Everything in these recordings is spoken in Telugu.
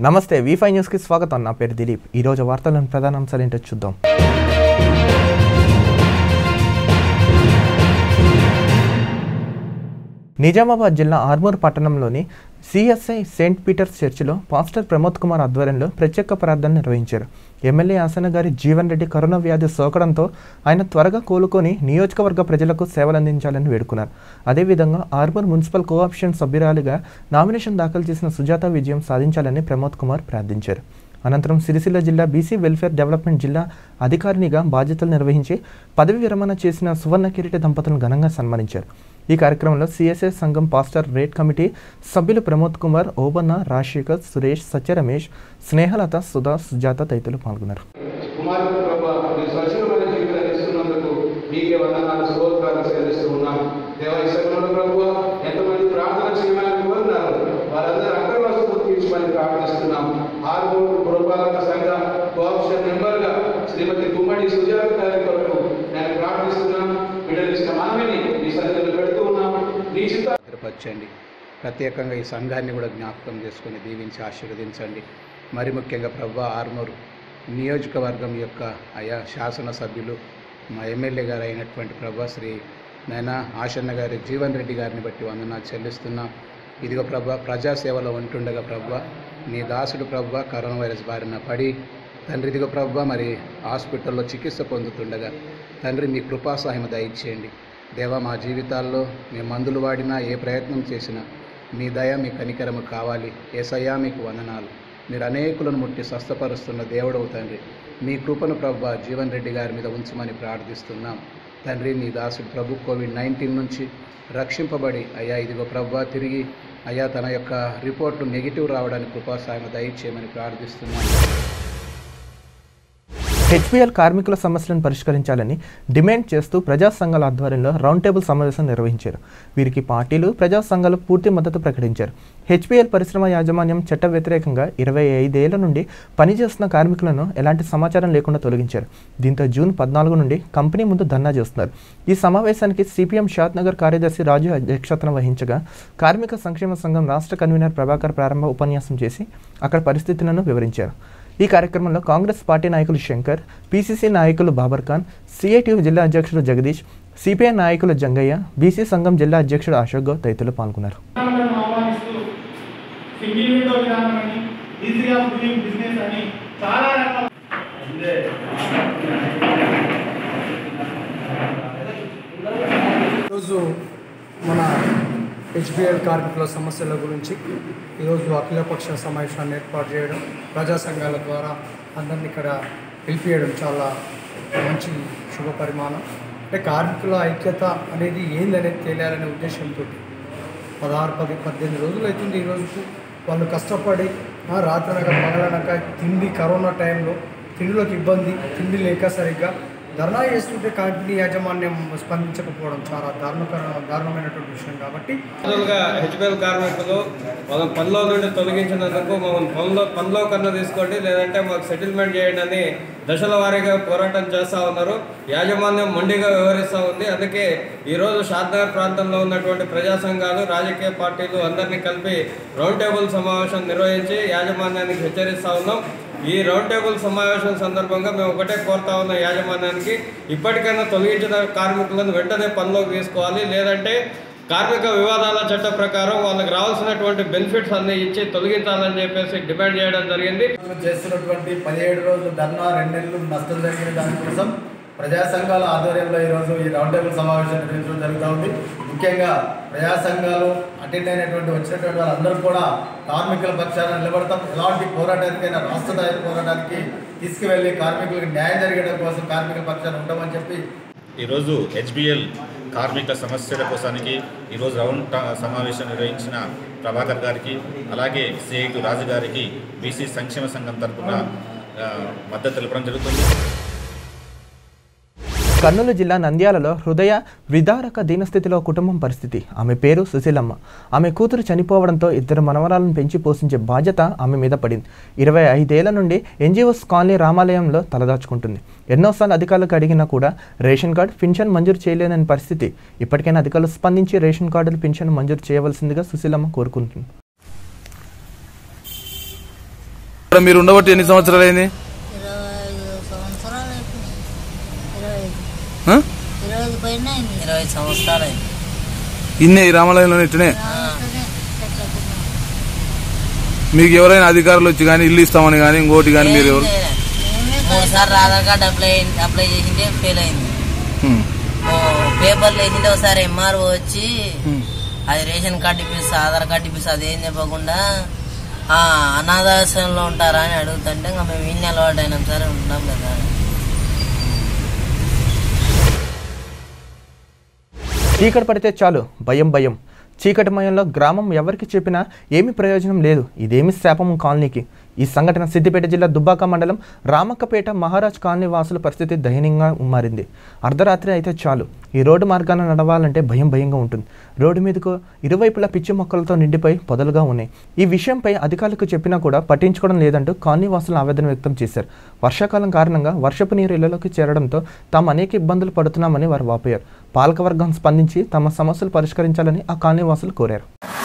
నమస్తే వి5 న్యూస్కి స్వాగతం. నా పేరు దిలీప్. ఈరోజు వార్తలను ప్రధాన అంశాలు ఏంటో చూద్దాం. నిజామాబాద్ జిల్లా ఆర్మూర్ పట్టణంలోని సిఎస్ఐ సెయింట్ పీటర్స్ చర్చిలో పాస్టర్ ప్రమోద్ కుమార్ ఆధ్వర్యంలో ప్రత్యేక ప్రార్థన నిర్వహించారు. ఎమ్మెల్యే ఆసన గారి జీవన్ రెడ్డి కరోనా వ్యాధి సోకడంతో ఆయన త్వరగా కోలుకొని నియోజకవర్గ ప్రజలకు సేవలందించాలని వేడుకున్నారు. అదేవిధంగా ఆర్మూర్ మున్సిపల్ కోఆప్షన్ సభ్యురాలిగా నామినేషన్ దాఖలు చేసిన సుజాత విజయం సాధించాలని ప్రమోద్ కుమార్ ప్రార్థించారు. అనంతరం సిరిసిల్ల జిల్లా బీసీ వెల్ఫేర్ డెవలప్మెంట్ జిల్లా అధికారినిగా బాధ్యతలు నిర్వహించి పదవి విరమణ చేసిన సువర్ణ కిరీటి దంపతులను ఘనంగా సన్మానించారు. ఈ కార్యక్రమంలో సిఎస్ఐ సంఘం పాస్టర్ రేట్ కమిటీ సభ్యులు ప్రమోద్ కుమార్, ఓబన్న, రాజశేఖర్, సురేష్, సత్య రమేష్, స్నేహలత, సుధా, సుజాత తదితరులు పాల్గొన్నారు. శ్రీమతి గుమ్మడి సుజాత గారి కొరకు నేను ప్రార్థిస్తున్నాం. బిడ్డలు ఇచ్చిన మనవిని మీ సన్నిధిలో పెడుతూ ఉన్నాం. భద్రపరచండి. ప్రత్యేకంగా ఈ సంఘాన్ని కూడా జ్ఞాపకం చేసుకొని దీవించి ఆశీర్వదించండి. మరి ముఖ్యంగా ప్రభువా ఆర్మూరు నియోజకవర్గం యొక్క ఆయా శాసనసభ్యులు మా ఎమ్మెల్యే గారు అయినటువంటి ప్రభువా శ్రీ నైనా ఆశన్న గారి జీవన్ రెడ్డి గారిని బట్టి వందనాలు చెల్లిస్తున్నాం. ఇదిగో ప్రభువా ప్రజాసేవలో ఉంటుండగా ప్రభువా నీ దాసుడు ప్రభువా కరోనా వైరస్ బారిన పడి తండ్రి ఇదిగో ప్రభువా మరి హాస్పిటల్లో చికిత్స పొందుతుండగా తండ్రి మీ కృపా సహాయం దయచేయండి. దేవా మా జీవితాల్లో మేము మందులు వాడినా ఏ ప్రయత్నం చేసినా మీ దయ మీ కనికరము కావాలి. యేసయ్యా మీకు వందనాలు. మీరు అనేకులను ముట్టి స్వస్థపరుస్తున్న దేవుడవు తండ్రి. మీ కృపను ప్రభువా జీవన్ రెడ్డి గారి మీద ఉంచమని ప్రార్థిస్తున్నాం. తండ్రి నీ దాసుడు ప్రభు కోవిడ్-19 నుంచి రక్షింపబడి అయ్యా ఇదిగో ప్రభువా తిరిగి అయ్యా తన యొక్క రిపోర్టు నెగిటివ్ రావడానికి కృపా సహాయం దయచేయమని ప్రార్థిస్తున్నాం. హెచ్పిఎల్ కార్మికుల సమస్యలను పరిష్కరించాలని డిమాండ్ చేస్తూ ప్రజా సంఘాల ఆధ్వర్యంలో రౌండ్ టేబుల్ సమావేశం నిర్వహించారు. వీరికి పార్టీలు, ప్రజా సంఘాలు పూర్తి మద్దతు ప్రకటించారు. హెచ్పిఎల్ పరిశ్రమ యాజమాన్యం చట్ట వ్యతిరేకంగా 25 ఏళ్ల నుండి పనిచేస్తున్న కార్మికులను ఎలాంటి సమాచారం లేకుండా తొలగించారు. దీంతో జూన్ 14 నుండి కంపెనీ ముందు ధర్నా చేస్తున్నారు. ఈ సమావేశానికి సిపిఎం షాద్నగర్ కార్యదర్శి రాజు అధ్యక్షతన వహించగా కార్మిక సంక్షేమ సంఘం రాష్ట్ర కన్వీనర్ ప్రభాకర్ ప్రారంభ ఉపన్యాసం చేసి అక్కడ పరిస్థితులను వివరించారు. ఈ కార్యక్రమంలో కాంగ్రెస్ పార్టీ నాయకులు శంకర్, పిసిసి నాయకులు బాబర్ ఖాన్, సిఐటియు జిల్లా అధ్యక్షుడు జగదీష్, సిపిఐ నాయకులు జంగయ్య, బీసీ సంఘం జిల్లా అధ్యక్షుడు అశోక్ గౌడ్ తదితరులు పాల్గొన్నారు. ఈరోజు మన హెచ్పిఎల్ కార్మికుల సమస్యల గురించి ఈరోజు అఖిలపక్ష సమావేశాన్ని ఏర్పాటు చేయడం, ప్రజా సంఘాల ద్వారా అందరినీ ఇక్కడ పిలిపియడం చాలా మంచి శుభ పరిమాణం. అంటే కార్మికుల ఐక్యత అనేది ఏందనేది తెలియాలనే ఉద్దేశంతో 18 రోజులు అవుతుంది. ఈరోజుకు వాళ్ళు కష్టపడి రాత్రనక పగలనక తిండి, కరోనా టైంలో తిండిలోకి ఇబ్బంది, తిండి లేక సరిగ్గా ధర్నా చేస్తుంటే కంపెనీ యాజమాన్యం స్పందించకపోవడం చాలా దారుణమైనటువంటి విషయం. కాబట్టి హెచ్పిఎల్ కార్మికులు వాళ్ళ పనిలో నుండి తొలగించినందుకు మమ్మల్ని పనిలో కన్నా తీసుకోండి, లేదంటే మాకు సెటిల్మెంట్ చేయండి అని దశల వారీగా పోరాటం చేస్తూ ఉన్నారు. యాజమాన్యం మొండిగా వ్యవహరిస్తూ ఉంది. అందుకే ఈరోజు షాద్నగర్ ప్రాంతంలో ఉన్నటువంటి ప్రజా సంఘాలు, రాజకీయ పార్టీలు అందరినీ కలిపి రౌండ్ టేబుల్ సమావేశం నిర్వహించి యాజమాన్యానికి హెచ్చరిస్తూ ఉన్నాం. ఈ రౌండ్ టేబుల్ సమావేశం సందర్భంగా మేము ఒకటే కోరుతా ఉన్న యాజమాన్యానికి, ఇప్పటికైనా తొలగించిన కార్మికులను వెంటనే పనిలోకి తీసుకోవాలి, లేదంటే కార్మిక వివాదాల చట్ట ప్రకారం వాళ్ళకి రావాల్సినటువంటి బెనిఫిట్స్ అన్ని ఇచ్చి తొలగించాలని చెప్పేసి డిమాండ్ చేయడం జరిగింది. చేస్తున్నటువంటి 17 రోజులు ధర్నా, 2 నెలలు నష్టం జరిగిన దానికోసం ప్రజా సంఘాల ఆధ్వర్యంలో ఈరోజు ఈ రౌండ్ టేబుల్ సమావేశం నిర్వహించడం జరుగుతూ ఉంది. ముఖ్యంగా ప్రజా సంఘాలు అటెండ్ అయినటువంటి వచ్చినటువంటి వాళ్ళందరూ కూడా కార్మికుల పక్షాన నిలబడతాం. ఎలాంటి పోరాటానికైనా రాష్ట్ర స్థాయి పోరాటానికి తీసుకువెళ్ళి కార్మికులకు న్యాయం జరగడం కోసం కార్మికుల పక్షాన ఉంటామని చెప్పి ఈరోజు హెచ్పిఎల్ కార్మిక సమస్యల కోసానికి ఈరోజు రౌండ్ సమావేశం నిర్వహించిన ప్రభాకర్ గారికి, అలాగే సిఐటి రాజు గారికి బీసీ సంక్షేమ సంఘం తరఫున మద్దతు తెలపడం జరుగుతుంది. కర్నూలు జిల్లా నంద్యాలలో హృదయ విదారక దీనస్థితిలో కుటుంబం పరిస్థితి. ఆమె పేరు సుశీలమ్మ. ఆమె కూతురు చనిపోవడంతో 2 మనవరాలను పెంచి పోషించే బాధ్యత ఆమె మీద పడింది. 25 ఏళ్ల నుండి ఎన్జిఓస్ కాలనీ రామాలయంలో తలదాచుకుంటుంది. ఎన్నోసార్లు అధికారులకు అడిగినా కూడా రేషన్ కార్డు, పింఛన్ మంజూరు చేయలేని పరిస్థితి. ఇప్పటికైనా అధికారులు స్పందించి రేషన్ కార్డులు, పింఛన్ మంజూరు చేయవలసిందిగా సుశీలమ్మ కోరుకుంటుంది. మీరు ఉండబట్టి ఎన్ని సంవత్సరాలు అయింది? 20 సంవత్సరాలు అయింది. ఇన్నే ఈ రామాలయంలో ఇట్టనే మీకు ఎవరైనా అధికారులు వచ్చి కానీ ఇల్లు ఇస్తామని కానీ ఇంకోటి కానీ మీరు ఎవరు? 3 సార్లు ఆధార్ కార్డు అప్లై చేసింటే ఫెయిల్ అయింది. పేపర్లు వేసింటే ఒకసారి ఎంఆర్ఓ వచ్చి అది రేషన్ కార్డు ఇప్పిస్తా ఆధార్ కార్డు ఇప్పిస్తా అదేం చెప్పకుండా అనాథాశ్రమంలో ఉంటారా అని అడుగుతుంటే ఇంకా మేము ఇన్ని అలవాటు అయినాం సరే ఉంటాం కదా. చీకటి పడితే చాలు భయం భయం. చీకటిమయంలో గ్రామం ఎవరికి చెప్పినా ఏమీ ప్రయోజనం లేదు. ఇదేమి శాపం కాలనీకి. ఈ సంఘటన సిద్దిపేట జిల్లా దుబ్బాక మండలం రామక్కపేట మహారాజ్ కాలనీ వాసుల పరిస్థితి దయనీయంగా మారింది. అర్ధరాత్రి అయితే చాలు ఈ రోడ్డు మార్గాన నడవాలంటే భయంగా ఉంటుంది. రోడ్డు మీదకు ఇరువైపులా పిచ్చి మొక్కలతో నిండిపోయి పొదలుగా ఉన్నాయి. ఈ విషయంపై అధికారులకు చెప్పినా కూడా పట్టించుకోవడం లేదంటూ కాలనీ వాసులు ఆవేదన వ్యక్తం చేశారు. వర్షాకాలం కారణంగా వర్షపు నీరు ఇళ్లలోకి చేరడంతో తాము అనేక ఇబ్బందులు పడుతున్నామని వారు వాపోయారు. పాలకవర్గం స్పందించి తమ సమస్యలు పరిష్కరించాలని ఆ కాలనీ వాసులు కోరారు.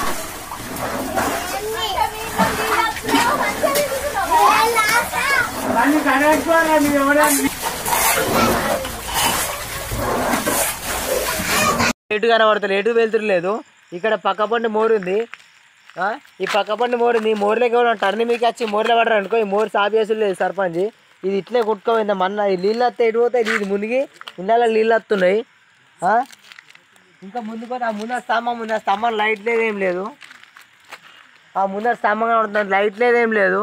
ఎటు కనబడతలేదు, ఎటు వెళ్తులేదు. ఇక్కడ పక్క పండు మోరు ఉంది. ఈ పక్క పండు మోరు ఉంది. మోర్లోకి ఎవరు టర్ని మీకు వచ్చి మోర్లో పడరు అనుకో. ఈ మోరు సాఫ్ చేసి లేదు సర్పంచ్. ఇది ఇట్లే కొట్టుకోపోయింది మన నీళ్ళు వస్తాయి. ఎటు పోతాయి ఇది మునిగి ఇళ్ళలో నీళ్ళు వస్తున్నాయి. ఇంకా ముందుకు ఆ ముందర స్తంభం ఉంది. ఆ స్తంభం లైట్ లేదు ఏం లేదు. ఆ ముందర స్తంభం కనబడుతుంది లైట్ లేదు ఏం లేదు.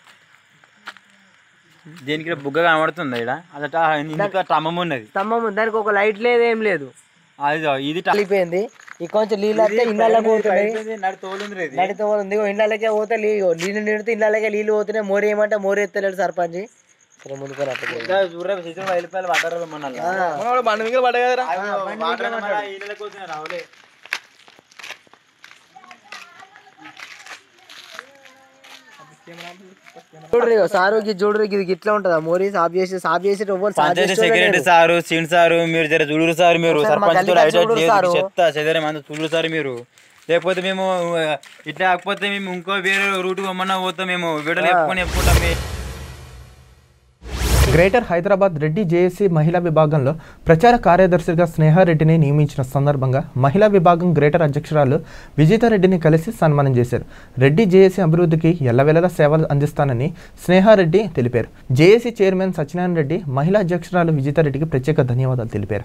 దేనికి బుగ్గ కనబడుతుంది ఇక్కడ స్తంభం ఉన్నది. స్తంభం ఉంది దానికి ఒక లైట్ లేదు ఏం లేదు. ఇది అయిపోయింది. ఈ కొంచెం నీళ్ళు వస్తే ఇళ్ళకి పోతున్నాయి. నడితోలుంది ఇళ్ళకే పోతే నీళ్ళు నిండితే ఇళ్ళకే నీళ్ళు పోతున్నాయి. మోరు ఏమంటే మోరు ఎత్తలేడు సర్పంచ్. సరే ముందుకు చూడ్రి సారు చూడ్రి ఇది ఇట్లా ఉంటదా మోరీ సాఫ్ చేసి సెక్రటరీ సారు సీన్ సారు మీరు జర చూడరు సార్. మీరు సర్పంచ్ చెత్త చదివే మంది చూడరు సార్ మీరు. లేకపోతే మేము ఇట్లా కాకపోతే మేము ఇంకో వేరే రూట్ పొమ్మన్నా పోతాం. మేము వీడలు చెప్పుకుంటాం. గ్రేటర్ హైదరాబాద్ రెడ్డి జేఏసీ మహిళా విభాగంలో ప్రచార కార్యదర్శిగా స్నేహారెడ్డిని నియమించిన సందర్భంగా మహిళా విభాగం గ్రేటర్ అధ్యక్షురాలు విజితారెడ్డిని కలిసి సన్మానం చేశారు. రెడ్డి జేఏసీ అభివృద్ధికి ఎల్లవేళలా సేవలు అందిస్తానని స్నేహారెడ్డి తెలిపారు. జేఏసీ చైర్మన్ సత్యనారాయణ రెడ్డి మహిళా అధ్యక్షురాలు విజితారెడ్డికి ప్రత్యేక ధన్యవాదాలు తెలిపారు.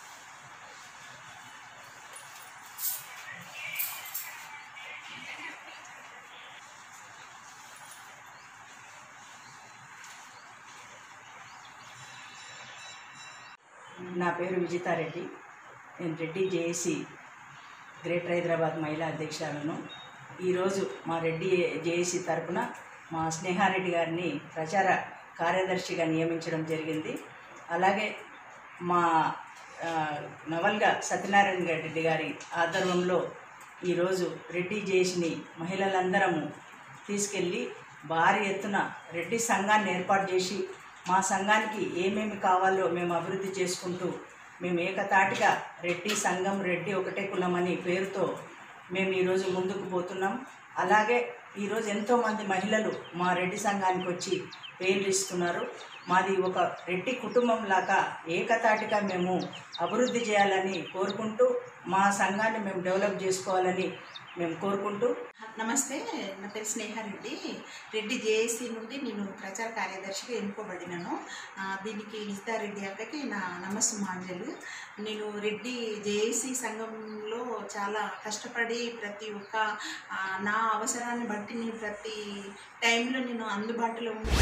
నా పేరు విజితారెడ్డి. నేను రెడ్డి జేఏసీ గ్రేటర్ హైదరాబాద్ మహిళా అధ్యక్షురాలను. ఈరోజు మా రెడ్డి జేఏసీ తరఫున మా స్నేహారెడ్డి గారిని ప్రచార కార్యదర్శిగా నియమించడం జరిగింది. అలాగే మా నవల్గా సత్యనారాయణ రెడ్డి గారి ఆధ్వర్యంలో ఈరోజు రెడ్డి జేఏసీని మహిళలందరము తీసుకెళ్ళి భారీ ఎత్తున రెడ్డి సంఘాన్ని ఏర్పాటు చేసి మా సంఘానికి ఏమేమి కావాలో మేము అభివృద్ధి చేసుకుంటూ మేము ఏకతాటిగా రెడ్డి సంఘం రెడ్డి ఒకటే కులమని పేరుతో మేము ఈరోజు ముందుకు పోతున్నాం. అలాగే ఈరోజు ఎంతోమంది మహిళలు మా రెడ్డి సంఘానికి వచ్చి పేర్లు ఇస్తున్నారు. మాది ఒక రెడ్డి కుటుంబం లాగా ఏకతాటిగా మేము అభివృద్ధి చేయాలని కోరుకుంటూ మా సంఘాన్ని మేము డెవలప్ చేసుకోవాలని మేము కోరుకుంటూ. నమస్తే, నా పేరు స్నేహారెడ్డి. రెడ్డి జేఏసీ నుండి నేను ప్రచార కార్యదర్శిగా ఎన్నుకోబడినాను. దీనికి విజితారెడ్డి అక్కకి నా నమస్సుమాంజలు. నేను రెడ్డి జేఏసీ సంఘంలో చాలా కష్టపడి ప్రతి ఒక్క నా అవసరాన్ని బట్టి నేను ప్రతి టైంలో నేను అందుబాటులో ఉండి.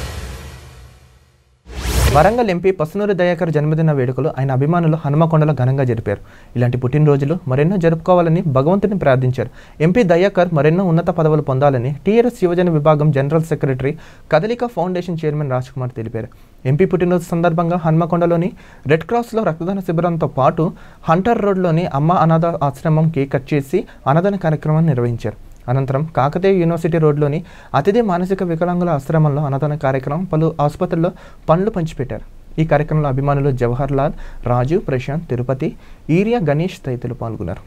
వరంగల్ ఎంపీ పసునూరి దయాకర్ జన్మదిన వేడుకలు ఆయన అభిమానులు హనుమకొండలో ఘనంగా జరిపారు. ఇలాంటి పుట్టినరోజులు మరెన్నో జరుపుకోవాలని భగవంతుని ప్రార్థించారు. ఎంపీ దయాకర్ మరెన్నో ఉన్నత పదవులు పొందాలని టీఆర్ఎస్ యువజన విభాగం జనరల్ సెక్రటరీ కదలిక ఫౌండేషన్ చైర్మన్ రాజ్ కుమార్ తెలిపారు. ఎంపీ పుట్టినరోజు సందర్భంగా హన్మకొండలోని రెడ్ క్రాస్లో రక్తదాన శిబిరంతో పాటు హంటర్ రోడ్లోని అమ్మ అనాథ ఆశ్రమం కేక్ కట్ చేసి అన్నదాన కార్యక్రమాన్ని నిర్వహించారు. అనంతరం కాకతీయ యూనివర్సిటీ రోడ్లోని అతిథి మానసిక వికలాంగుల ఆశ్రమంలో అన్నదాన కార్యక్రమం, పలు ఆసుపత్రుల్లో పండ్లు పంచిపెట్టారు. ఈ కార్యక్రమంలో అభిమానులు జవహర్ లాల్, రాజు, ప్రశాంత్, తిరుపతి, ఈరియా, గణేష్ తదితరులు పాల్గొన్నారు.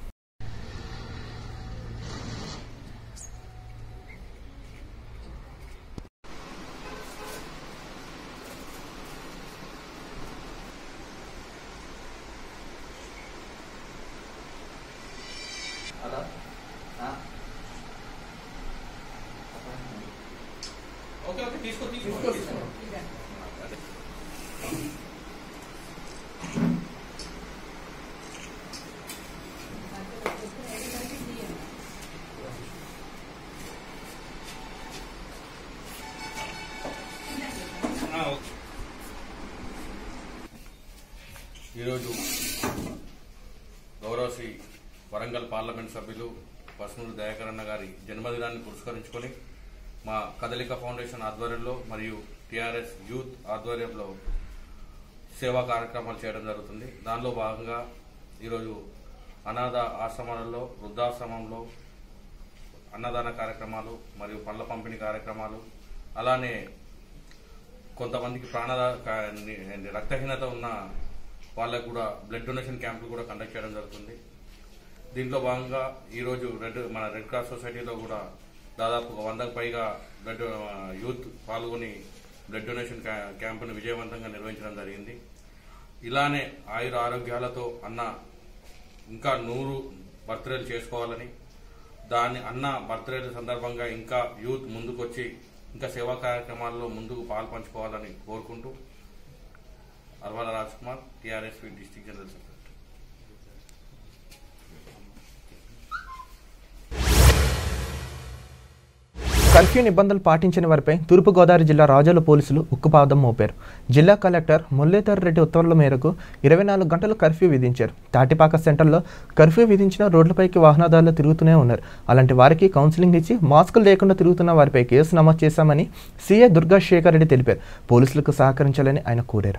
ఈరోజు గౌరవ శ్రీ వరంగల్ పార్లమెంట్ సభ్యులు పసునూరు దయాకర్ అన్న గారి జన్మదినాన్ని పురస్కరించుకొని మా కదలిక ఫౌండేషన్ ఆధ్వర్యంలో మరియు టీఆర్ఎస్ యూత్ ఆధ్వర్యంలో సేవా కార్యక్రమాలు చేయడం జరుగుతుంది. దానిలో భాగంగా ఈరోజు అనాథ ఆశ్రమాలలో, వృద్ధాశ్రమంలో అన్నదాన కార్యక్రమాలు మరియు పండ్ల పంపిణీ కార్యక్రమాలు, అలానే కొంతమందికి రక్తహీనత ఉన్న వాళ్ళకు కూడా బ్లడ్ డొనేషన్ క్యాంపులు కూడా కండక్ట్ చేయడం జరుగుతుంది. దీంట్లో భాగంగా ఈరోజు మన రెడ్ క్రాస్ సొసైటీలో కూడా దాదాపు 100కు పైగా యూత్ పాల్గొని బ్లడ్ డొనేషన్ క్యాంపును విజయవంతంగా నిర్వహించడం జరిగింది. ఇలానే ఆయుర ఆరోగ్యాలతో అన్న ఇంకా 100 బర్త్డేలు చేసుకోవాలని, అన్న బర్త్డేల సందర్భంగా ఇంకా యూత్ ముందుకొచ్చి ఇంకా సేవా కార్యక్రమాల్లో ముందుకు పాల్పంచుకోవాలని కోరుకుంటూ Arvala Raj Kumar, TRS district general secretary. Curfew నిబంధనలు పాటించిన వారిపై తూర్పుగోదావరి జిల్లా రాజోలు పోలీసులు ఉక్కుపాదం మోపారు. జిల్లా కలెక్టర్ మురళీధర్ రెడ్డి ఉత్తర్వుల మేరకు 24 గంటలు కర్ఫ్యూ విధించారు. తాటిపాక సెంటర్లో కర్ఫ్యూ విధించిన రోడ్లపైకి వాహనదారులు తిరుగుతూనే ఉన్నారు. అలాంటి వారికి కౌన్సిలింగ్ ఇచ్చి మాస్కులు లేకుండా తిరుగుతున్న వారిపై కేసు నమోదు చేశామని సీఏ దుర్గా శేఖర్ రెడ్డి తెలిపారు. పోలీసులకు సహకరించాలని ఆయన కోరారు.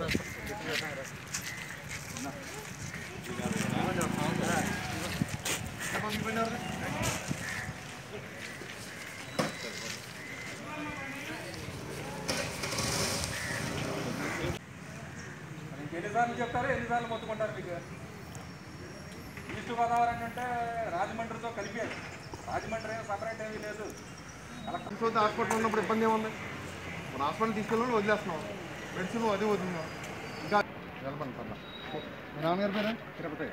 ఎన్నిసార్లు చెప్తారో ఎన్నిసార్లు మొత్తుకుంటారు. మీకు ఈస్ట్ గోదావరి అంటే రాజమండ్రితో కలిపారు. రాజమండ్రి ఏమో సపరేట్ ఏమీ లేదు. కలెక్టర్ హాస్పిటల్ ఉన్నప్పుడు ఇబ్బంది ఏముంది? మన హాస్పిటల్ తీసుకెళ్ళి వదిలేస్తున్నాం, మెడిసిన్ అది వదిలినాం. ఇంకా వెళ్ళమండి సార్. మీ నాన్నగారి పేరు తిరుపతి.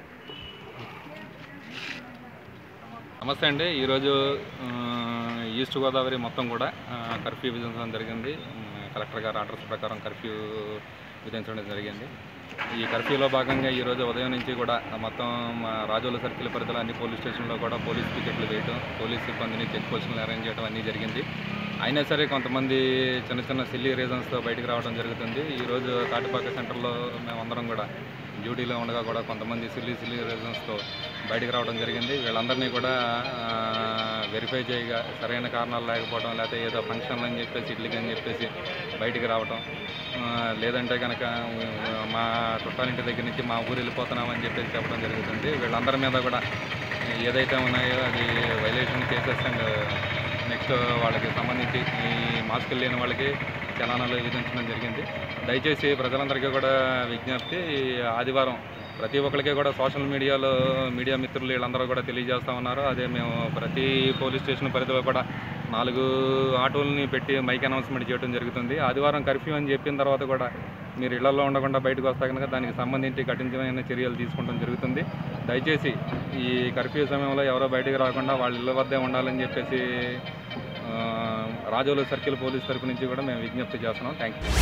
నమస్తే అండి. ఈరోజు ఈస్ట్ గోదావరి మొత్తం కూడా కర్ఫ్యూ విధించడం జరిగింది. కలెక్టర్ గారి ఆర్డర్స్ ప్రకారం కర్ఫ్యూ విధించడం జరిగింది. ఈ కర్ఫ్యూలో భాగంగా ఈరోజు ఉదయం నుంచి కూడా మొత్తం రాజోలు సర్కిల్ పరిధిలో అన్ని పోలీస్ స్టేషన్లో కూడా పోలీస్ పికెట్లు వేయడం, పోలీస్ సిబ్బందిని చెక్ పోస్టులు అరేంజ్ చేయడం అన్నీ జరిగింది. అయినా సరే కొంతమంది చిన్న చిన్న సిల్లీ రీజన్స్తో బయటకు రావడం జరుగుతుంది. ఈరోజు తాటిపాక సెంటర్లో మేమందరం కూడా డ్యూటీలో ఉండగా కూడా కొంతమంది సిల్లీ రీజన్స్తో బయటకు రావడం జరిగింది. వీళ్ళందరినీ కూడా వెరిఫై చేయగా సరైన కారణాలు లేకపోవడం, లేకపోతే ఏదో ఫంక్షన్ అని చెప్పేసి ఇడ్లీకి అని చెప్పేసి బయటికి రావడం, లేదంటే కనుక మా చుట్టాలింటి దగ్గర నుంచి మా ఊరు వెళ్ళిపోతున్నామని చెప్పేసి చెప్పడం జరుగుతుంది. వీళ్ళందరి మీద కూడా ఏదైతే ఉన్నాయో అది వైలేషన్ కేసెస్ అండ్ నెక్స్ట్ వాళ్ళకి సంబంధించి ఈ మాస్కులు లేని వాళ్ళకి చలానాలు విధించడం జరిగింది. దయచేసి ప్రజలందరికీ కూడా విజ్ఞప్తి, ఆదివారం ప్రతి ఒక్కరికి కూడా సోషల్ మీడియాలో మీడియా మిత్రులు వీళ్ళందరూ కూడా తెలియజేస్తూ ఉన్నారు. అదే మేము ప్రతి పోలీస్ స్టేషన్ పరిధిలో కూడా 4 ఆటోలని పెట్టి మైక్ అనౌన్స్మెంట్ చేయడం జరుగుతుంది. ఆదివారం కర్ఫ్యూ అని చెప్పిన తర్వాత కూడా మీరు ఇళ్లలో ఉండకుండా బయటకు వస్తే కనుక దానికి సంబంధించి కఠినమైన చర్యలు తీసుకోవడం జరుగుతుంది. దయచేసి ఈ కర్ఫ్యూ సమయంలో ఎవరో బయటకు రాకుండా వాళ్ళ ఇళ్ళ వద్దే ఉండాలని చెప్పేసి రాజోలు సర్కిల్ పోలీస్ తరపు నుంచి కూడా మేము విజ్ఞప్తి చేస్తున్నాం. Thank you.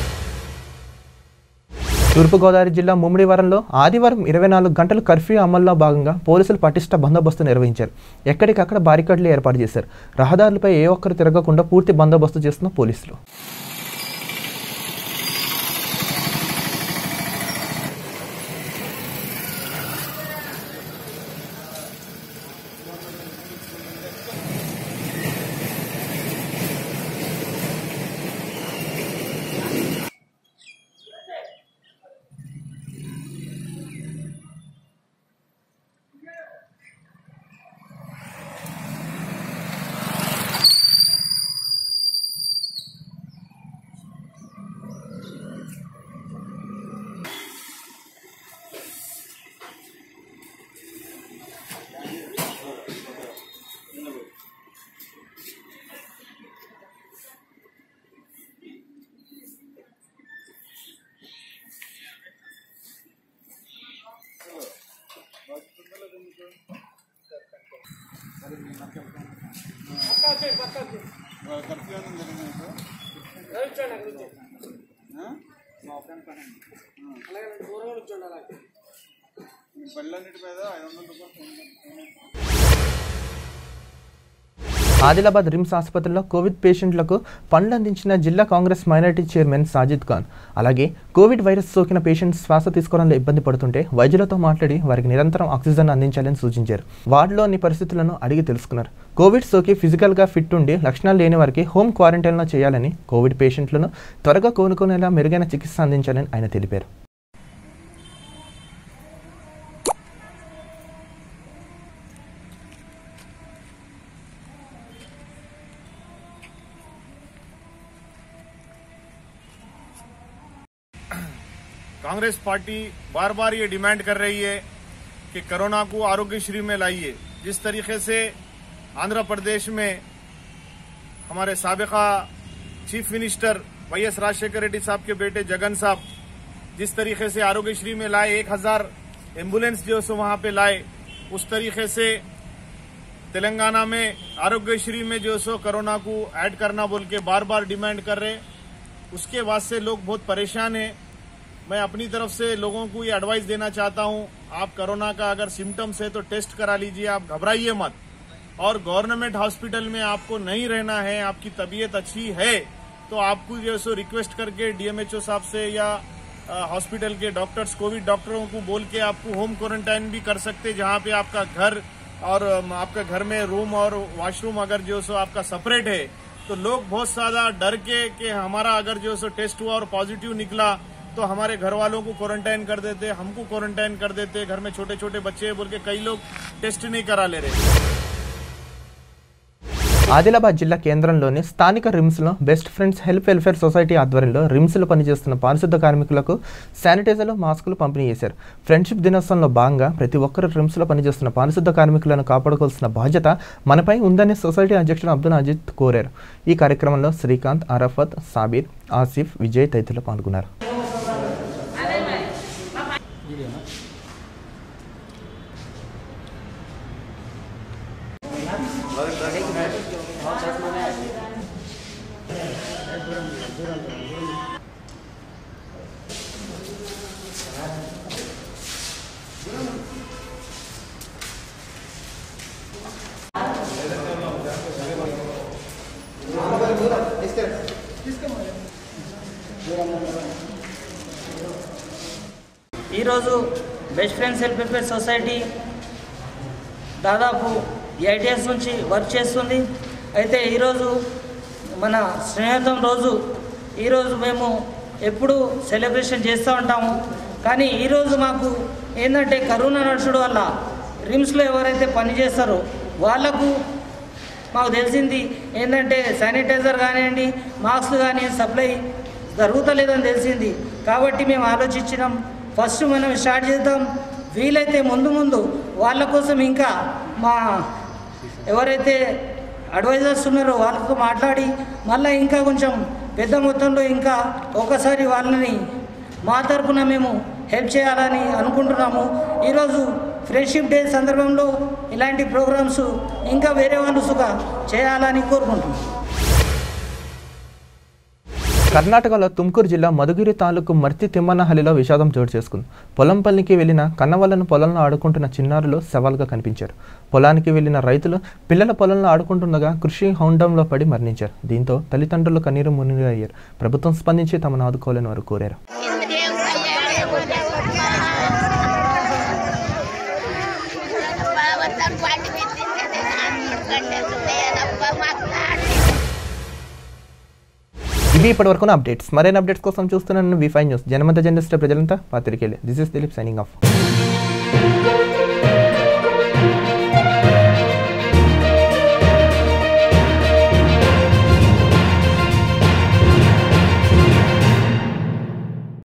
తూర్పుగోదావరి జిల్లా ముమ్మిడివరంలో ఆదివారం 24 గంటలు కర్ఫ్యూ అమల్లో భాగంగా పోలీసులు పటిష్ట బందోబస్తు నిర్వహించారు. ఎక్కడికక్కడ బారికేడ్లు ఏర్పాటు చేశారు. రహదారులపై ఏ ఒక్కరు తిరగకుండా పూర్తి బందోబస్తు చేస్తున్న పోలీసులు. ఆదిలాబాద్ రిమ్స్ ఆసుపత్రిలో కోవిడ్ పేషెంట్లకు పండ్లు అందించిన జిల్లా కాంగ్రెస్ మైనారిటీ చైర్మన్ సాజిద్ ఖాన్. అలాగే కోవిడ్ వైరస్ సోకిన పేషెంట్స్ శ్వాస తీసుకోవడంలో ఇబ్బంది పడుతుంటే వైద్యులతో మాట్లాడి వారికి నిరంతరం ఆక్సిజన్ అందించాలని సూచించారు. వార్డులోని పరిస్థితులను అడిగి తెలుసుకున్నారు. కోవిడ్ సోకి ఫిజికల్గా ఫిట్ ఉండి లక్షణాలు లేని వారికి హోమ్ క్వారంటైన్లో చేయాలని, కోవిడ్ పేషెంట్లను త్వరగా కోలుకునేలా మెరుగైన చికిత్స అందించాలని ఆయన తెలిపారు. कांग्रेस पार्टी बार बार ये डिमांड कर रही है कि कोरोना को आरोग्यश्री में लाइए। जिस तरीके से आंध्र प्रदेश में हमारे साबिका chief minister YS Rajasekhara Reddy साहब के बेटे जगन साहब जिस तरीके से आरोग्यश्री में लाए, 1000 एम्बुलेंस जो सो वहां पे लाए, उस तरीके से तेलंगाना में आरोग्यश्री में जो सो कोरोना को ऐड करना बोल के बार बार डिमांड कर रहे। उसके बाद से लोग बहुत परेशान हैं। मैं अपनी तरफ से लोगों को ये एडवाइस देना चाहता हूं, आप कोरोना का अगर सिम्टम्स है तो टेस्ट करा लीजिए, आप घबराइए मत। और गवर्नमेंट हॉस्पिटल में आपको नहीं रहना है, आपकी तबीयत अच्छी है तो आपको जो सो रिक्वेस्ट करके डीएमएचओ साहब से या हॉस्पिटल के डॉक्टर्स, कोविड डॉक्टरों को बोल के आपको होम क्वारंटाइन भी कर सकते, जहां पे आपका घर और आपका घर में रूम और वॉशरूम अगर जो सो आपका सेपरेट है। तो लोग बहुत ज्यादा डर के कि हमारा अगर जो सो टेस्ट हुआ और पॉजिटिव निकला तो हमारे घर वालों को क्वारंटाइन कर देते, हमको क्वारंटाइन कर देते, घर में छोटे छोटे बच्चे बोल के कई लोग टेस्ट नहीं करा ले रहे। ఆదిలాబాద్ జిల్లా కేంద్రంలోని స్థానిక రిమ్స్లో best friends help welfare society ఆధ్వర్యంలో రిమ్స్లో పనిచేస్తున్న పారిశుద్ధ కార్మికులకు శానిటైజర్లు, మాస్కులు పంపిణీ చేశారు. ఫ్రెండ్షిప్ దినోత్సవంలో భాగంగా ప్రతి ఒక్కరు రిమ్స్లో పనిచేస్తున్న పారిశుద్ధ కార్మికులను కాపాడుకోవాల్సిన బాధ్యత మనపై ఉందని సొసైటీ అధ్యక్షుడు అబ్దుల్ అజీద్ కోరారు. ఈ కార్యక్రమంలో శ్రీకాంత్, అరఫత్, సాబీర్, ఆసిఫ్, విజయ్ తదితరులు పాల్గొన్నారు. ఈరోజు best friends help welfare society దాదాపు 8 years నుంచి వర్క్ చేస్తుంది. అయితే ఈరోజు మన స్నేహితం రోజు, ఈరోజు మేము ఎప్పుడు సెలబ్రేషన్ చేస్తూ ఉంటాము. కానీ ఈరోజు మాకు ఏంటంటే కరోనా నడుచుడు వల్ల రిమ్స్లో ఎవరైతే పనిచేస్తారో వాళ్ళకు మాకు తెలిసింది ఏంటంటే శానిటైజర్ కానివ్వండి, మాస్క్ కానీ సప్లై జరుగుతలేదని తెలిసింది. కాబట్టి మేము ఆలోచించినాం, ఫస్ట్ మనం స్టార్ట్ చేద్దాం, వీలైతే ముందు వాళ్ళ కోసం ఇంకా మా ఎవరైతే అడ్వైజర్స్ ఉన్నారో వాళ్ళతో మాట్లాడి మళ్ళీ ఇంకా కొంచెం పెద్ద మొత్తంలో ఇంకా ఒకసారి వాళ్ళని మా తరఫున మేము హెల్ప్ చేయాలని అనుకుంటున్నాము. ఈరోజు ఫ్రెండ్షిప్ డే సందర్భంలో ఇలాంటి ప్రోగ్రామ్స్ ఇంకా వేరే వాళ్ళు సుగా చేయాలని కోరుకుంటున్నాం. కర్ణాటకలో తుమ్కూరు జిల్లా మధుగిరి తాలూకు మర్తి తిమ్మన్నహల్లిలో విషాదం చోటు చేసుకుంది. పొలం పనికి వెళ్లిన కన్నవాళ్లను పొలంలో ఆడుకుంటున్న చిన్నారులు శవాలుగా కనిపించారు. పొలానికి వెళ్లిన రైతులు పిల్లల పొలంలో ఆడుకుంటుండగా కృషి హౌండంలో పడి మరణించారు. దీంతో తల్లిదండ్రులు కన్నీరు మునిగారు. ప్రభుత్వం స్పందించి తమను ఆదుకోవాలని వారు కోరారు. ఇవి ఇప్పటివరకు అప్డేట్స్. మరైన అప్డేట్స్ కోసం చూస్తున్నాను V5 న్యూస్. జనమత జర్నలిస్ట్ ప్రజలంతా పాత్రికేయులే. This is Dileep signing of.